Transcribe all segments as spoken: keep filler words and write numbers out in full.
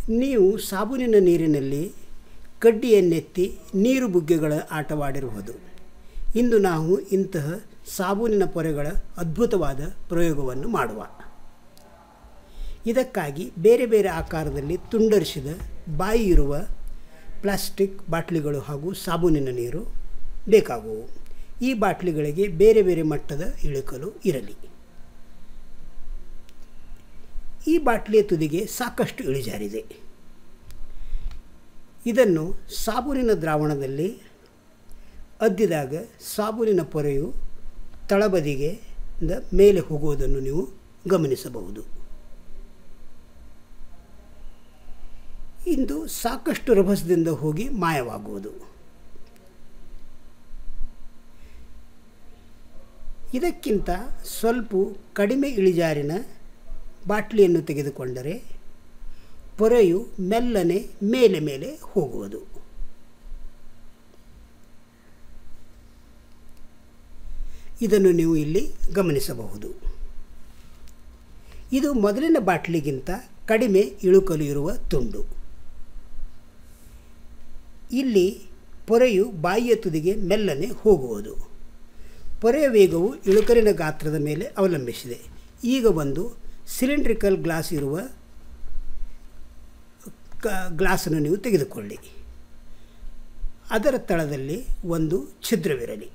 ನೀವು ಸಾಬೂನಿನ ನೀರಿನಲ್ಲಿ ಕಡ್ಡಿಯನ್ನೆತ್ತಿ ನೀರು ಬುಗ್ಗೆಗಳ ಆಟವಾಡಿರುವುದು. ಇಂದು ನಾವು ಇಂತಹ ಸಾಬೂನಿನ ಪೊರೆಗಳ ಅದ್ಭುತವಾದ ಪ್ರಯೋಗವನ್ನು ಮಾಡುವ. ಇದಕ್ಕಾಗಿ ಬೇರೆ ಬೇರೆ ಆಕಾರದಲ್ಲಿ ತುಂಡರಿಸಿದ ಬಾಯಿ ಇರುವ ಪ್ಲಾಸ್ಟಿಕ್ ಬಾಟ್ಲಿಗಳು ಹಾಗೂ ಸಾಬೂನಿನ ನೀರು ಬೇಕಾಗುವು. ಈ ಬಾಟ್ಲಿಗಳಿಗೆ ಬೇರೆ ಬೇರೆ ಮಟ್ಟದ ಇಳಿಕಲು ಇರಲಿ. ಈ ಬಾಟ್ಲಿಯ ತುದಿಗೆ ಸಾಕಷ್ಟು ಇಳಿಜಾರಿದೆ. ಇದನ್ನು ಸಾಬೂನಿನ ದ್ರಾವಣದಲ್ಲಿ ಅದ್ದಿದಾಗ ಸಾಬೂನಿನ ಪೊರೆಯು ತಳಬದಿಗೆ ಮೇಲೆ ಹೋಗುವುದನ್ನು ನೀವು ಗಮನಿಸಬಹುದು. ಇಂದು ಸಾಕಷ್ಟು ರಭಸದಿಂದ ಹೋಗಿ ಮಾಯವಾಗುವುದು. ಇದಕ್ಕಿಂತ ಸ್ವಲ್ಪ ಕಡಿಮೆ ಇಳಿಜಾರಿನ ಬಾಟ್ಲಿಯನ್ನು ತೆಗೆದುಕೊಂಡರೆ ಪೊರೆಯು ಮೆಲ್ಲನೆ ಮೇಲೆ ಮೇಲೆ ಹೋಗುವುದು. ಇದನ್ನು ನೀವು ಇಲ್ಲಿ ಗಮನಿಸಬಹುದು. ಇದು ಮೊದಲಿನ ಬಾಟ್ಲಿಗಿಂತ ಕಡಿಮೆ ಇಳುಕಲು ಇರುವ ತುಂಡು. ಇಲ್ಲಿ ಪೊರೆಯು ಬಾಯಿಯ ತುದಿಗೆ ಮೆಲ್ಲನೆ ಹೋಗುವುದು. ಪೊರೆಯ ವೇಗವು ಇಳುಕಲಿನ ಗಾತ್ರದ ಮೇಲೆ ಅವಲಂಬಿಸಿದೆ. ಈಗ ಒಂದು ಸಿಲಿಂಡ್ರಿಕಲ್ ಗ್ಲಾಸ್ ಇರುವ ಗ್ಲಾಸನ್ನು ನೀವು ತೆಗೆದುಕೊಳ್ಳಿ. ಅದರ ತಳದಲ್ಲಿ ಒಂದು ಛಿದ್ರವಿರಲಿ.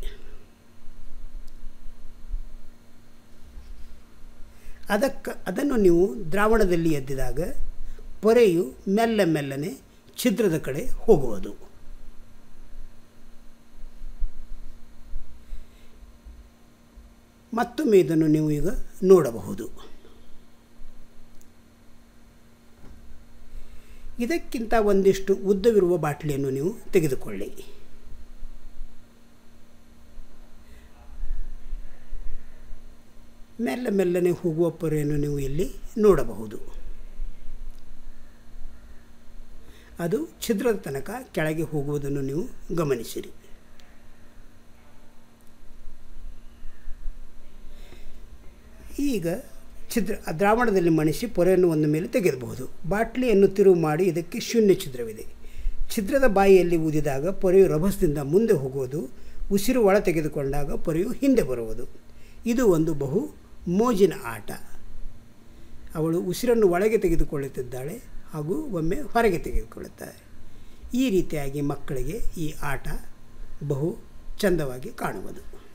ಅದಕ್ಕೆ ಅದನ್ನು ನೀವು ದ್ರಾವಣದಲ್ಲಿ ಎದ್ದಿದಾಗ ಪೊರೆಯು ಮೆಲ್ಲ ಮೆಲ್ಲನೆ ಛಿದ್ರದ ಕಡೆ ಹೋಗುವುದು. ಮತ್ತೊಮ್ಮೆ ಇದನ್ನು ನೀವು ಈಗ ನೋಡಬಹುದು. ಇದಕ್ಕಿಂತ ಒಂದಿಷ್ಟು ಉದ್ದವಿರುವ ಬಾಟ್ಲಿಯನ್ನು ನೀವು ತೆಗೆದುಕೊಳ್ಳಿ. ಮೆಲ್ಲ ಮೆಲ್ಲನೆ ಹೋಗುವ ಪೊರೆಯನ್ನು ನೀವು ಇಲ್ಲಿ ನೋಡಬಹುದು. ಅದು ಛಿದ್ರದ ತನಕ ಕೆಳಗೆ ಹೋಗುವುದನ್ನು ನೀವು ಗಮನಿಸಿರಿ. ಈಗ ಛಿದ್ರ ದ್ರಾವಣದಲ್ಲಿ ಮಣಿಸಿ ಪೊರೆಯನ್ನು ಒಂದು ಮೇಲೆ ತೆಗೆಯಬಹುದು. ಬಾಟ್ಲಿಯನ್ನು ತಿರುವು ಮಾಡಿ ಇದಕ್ಕೆ ಶೂನ್ಯ ಛಿದ್ರವಿದೆ. ಛಿದ್ರದ ಬಾಯಿಯಲ್ಲಿ ಊದಿದಾಗ ಪೊರೆಯು ರಭಸದಿಂದ ಮುಂದೆ ಹೋಗುವುದು. ಉಸಿರು ಒಳ ತೆಗೆದುಕೊಂಡಾಗ ಪೊರೆಯು ಹಿಂದೆ ಬರುವುದು. ಇದು ಒಂದು ಬಹು ಮೋಜಿನ ಆಟ. ಅವಳು ಉಸಿರನ್ನು ಒಳಗೆ ತೆಗೆದುಕೊಳ್ಳುತ್ತಿದ್ದಾಳೆ ಹಾಗೂ ಒಮ್ಮೆ ಹೊರಗೆ ತೆಗೆದುಕೊಳ್ಳುತ್ತಾಳೆ. ಈ ರೀತಿಯಾಗಿ ಮಕ್ಕಳಿಗೆ ಈ ಆಟ ಬಹು ಚಂದವಾಗಿ ಕಾಣುವುದು.